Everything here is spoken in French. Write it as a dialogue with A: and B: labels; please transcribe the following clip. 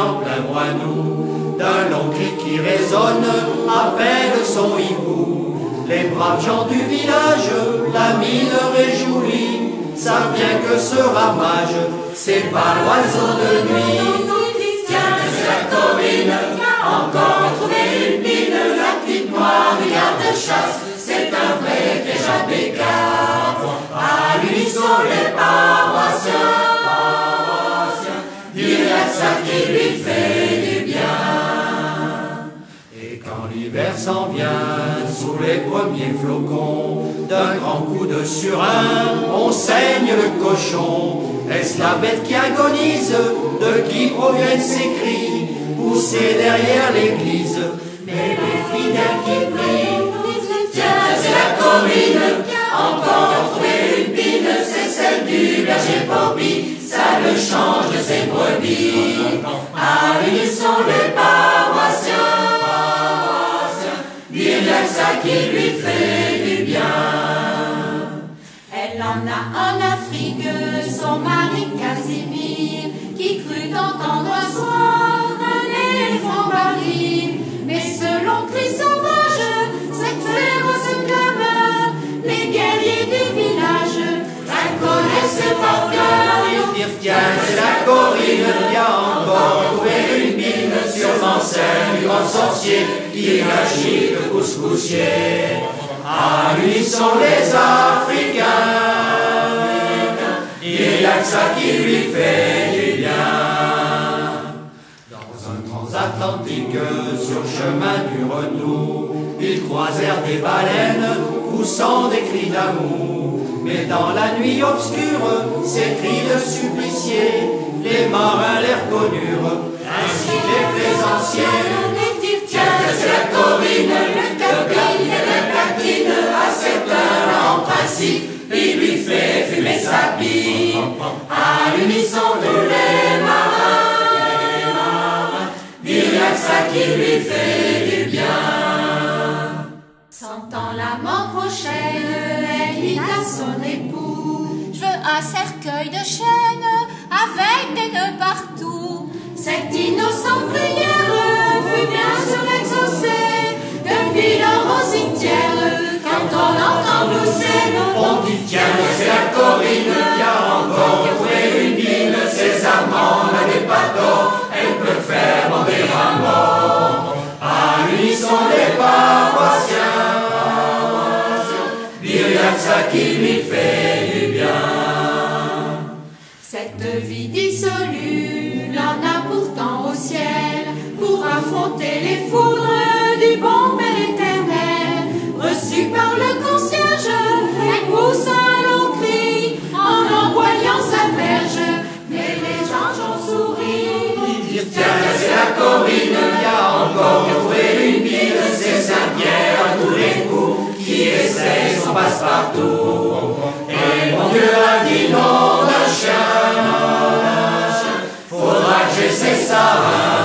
A: en plein moineau, d'un long cri qui résonne, appelle son hibou. Les braves gens du village, la mine réjouie, savent bien que ce ramage, c'est pas l'oiseau de nuit. Tiens, c'est la Corinne, encore trouvé une mine, la petite noire du garde-chasse, c'est un vrai piège à bécard. À lui sont les paroissiens, il y a ça qui lui fait du bien. Et quand l'hiver s'en vient, sous les premiers flocons, d'un grand coup de surin, on saigne le cochon. Est-ce la bête qui agonise? De qui proviennent ces cris, poussés derrière l'église? Mais les fidèles qui prient. Tiens, c'est la Corinne, encore trouvé une pine, c'est celle du berger Bobby, ça le change de ses brebis. À lui sont les paroissiens, dire que ça qui lui fait du bien.
B: Elle en a en Afrique, son mari Casimir, qui crut entendre un soir un éléphant baril. Mais selon cri sauvage, cette féroce clameur, les guerriers du village la connaissent par cœur.
A: Ils dirent tiens, c'est la Corinne qui a encore trouvé une mine, sûrement celle du grand sorcier qui agit le couscoussier. À lui sont les Africains, il y a que ça qui lui fait du bien. Dans un transatlantique, sur le chemin du retour, ils croisèrent des baleines poussant des cris d'amour. Mais dans la nuit obscure, ces cris de suppliciés, les marins les reconnurent, ainsi que les plaisanciers. Tiens, c'est la Corinne, le capitaine et le capitaine, à cette heure en principe, il lui fait fumer sa pipe. À l'unisson tous les marins, dire que ça qui lui fait du bien.
B: Sentant la mort prochaine, elle dit à son époux: je veux un cercueil de chêne avec des nœuds partout. Cette innocente prière fut bien sûr exaucée. Depuis leur au cimetière, quand on entend glousser,
A: on dit tiens, c'est la Corinne qui a encore trouvé une mine. Ses amants n'avaient pas tort, elle peut faire bander un mort. À l'unisson des paroissiens, dire y a que ça qui lui fait du bien.
B: Cette vie dissolue l'en a pourtant au ciel, pour affronter les foudres du bon Père éternel. Reçue par le concierge, elle pousse un long cri en envoyant sa verge, mais les anges ont souri.
A: Ils dirent tiens, c'est la Corinne qui a encore trouvé une mine, c'est Saint-Pierre à tous les coups qui essaie son passe-partout. Et mon Dieu a dit non d'un chien, faudra que j'essaie ça.